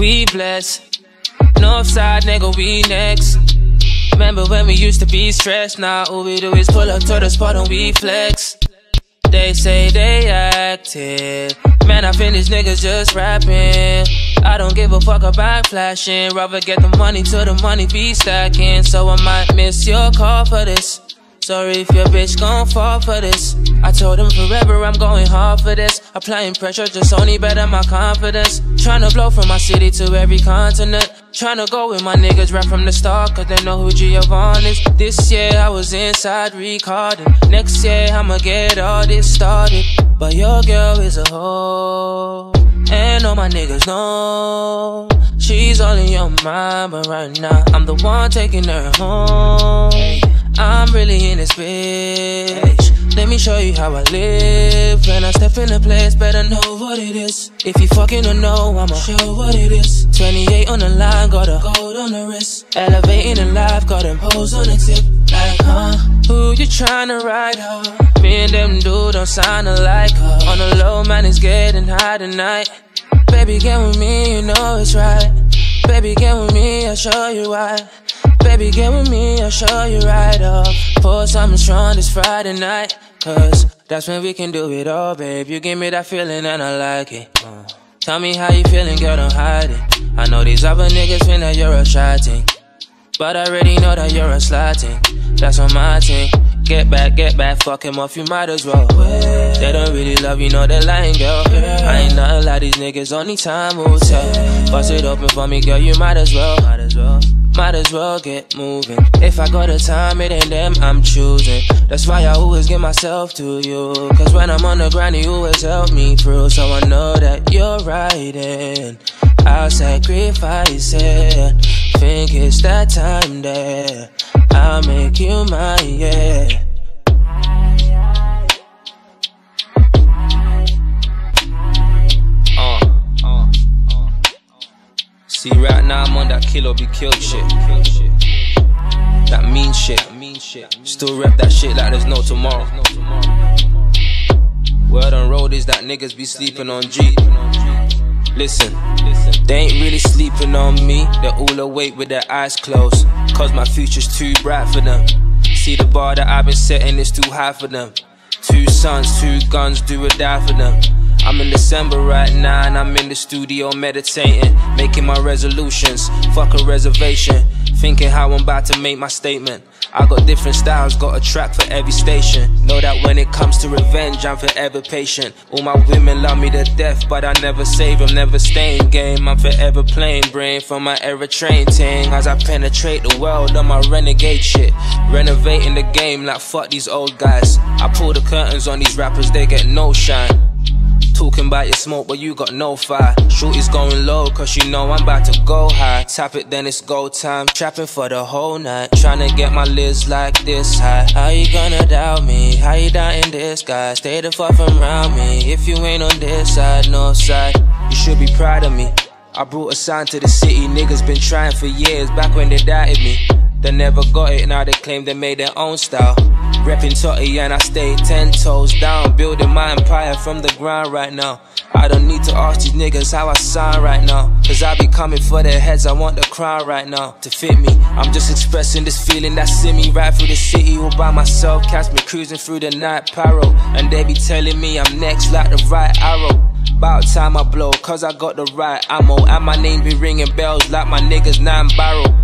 we blessed. Northside, nigga, we next. Remember when we used to be stressed? Now all we do is pull up to the spot and we flex. They say they active. Man, I think these niggas just rapping. I don't give a fuck about flashing. Rather get the money till the money be stacking. So I might miss your call for this. Sorry if your bitch gon' fall for this. I told him forever I'm going hard for this. Applying pressure just only better my confidence. Tryna blow from my city to every continent. Tryna go with my niggas right from the start, cause they know who Geovarn is. This year I was inside recording. Next year I'ma get all this started. But your girl is a hoe, and all my niggas know she's only on mine. But right now I'm the one taking her home. I'm really in this bitch. Let me show you how I live. When I step in the place, better know what it is. If you fucking don't know, I'ma show what it is. 28 on the line, got a gold on the wrist. Elevating in life, got them hoes on the tip. Like, who you tryna ride, Me and them dude don't sound alike. On the low, man, it's getting high tonight. Baby, get with me, you know it's right. Baby, get with me, I'll show you why. Baby, get with me, I'll show you right up. Pour something strong this Friday night, cause that's when we can do it all, babe. You give me that feeling and I like it. Tell me how you feeling, girl, don't hide it. I know these other niggas think that you're a shy thing, but I already know that you're a sliding. That's on my team. Get back, fuck him off, you might as well. They don't really love you, know they're lying, girl. I ain't nothing like these niggas, only time will tell. Bust it open for me, girl, you might as well. Might as well get moving. If I got the time, it ain't them I'm choosing. That's why I always give myself to you. Cause when I'm on the grind, you always help me through. So I know that you're right and I'll sacrifice it. Think it's that time there, I'll make you mine, yeah. See, right now I'm on that kill or be killed shit. That mean shit. Still rep that shit like there's no tomorrow. Word on road is that niggas be sleeping on G. Listen, they ain't really sleeping on me. They're all awake with their eyes closed, cause my future's too bright for them. See the bar that I've been setting is too high for them. 2 sons, 2 guns, do or die for them. I'm in December right now and I'm in the studio meditating, making my resolutions, fuck a reservation, thinking how I'm about to make my statement. I got different styles, got a track for every station. Know that when it comes to revenge, I'm forever patient. All my women love me to death, but I never save them, never stay in game. I'm forever playing brain from my era train ting. As I penetrate the world on my renegade shit, renovating the game like fuck these old guys. I pull the curtains on these rappers, they get no shine. Talking about your smoke, but you got no fire. Shorty's going low, cause you know I'm about to go high. Tap it, then it's go time. Trapping for the whole night. Tryna get my lids like this high. How you gonna doubt me? How you doubting this guy? Stay the fuck from around me. If you ain't on this side, no side, you should be proud of me. I brought a sign to the city. Niggas been trying for years, back when they doubted me. They never got it, now they claim they made their own style. Reppin' Totty and I stay 10 toes down. Building my empire from the ground right now. I don't need to ask these niggas how I sound right now, cause I be coming for their heads, I want the crown right now. To fit me, I'm just expressing this feeling that's in me. Right through the city all by myself, catch me cruising through the night paro. And they be telling me I'm next like the right arrow. About time I blow, cause I got the right ammo. And my name be ringing bells like my niggas 9 barrel.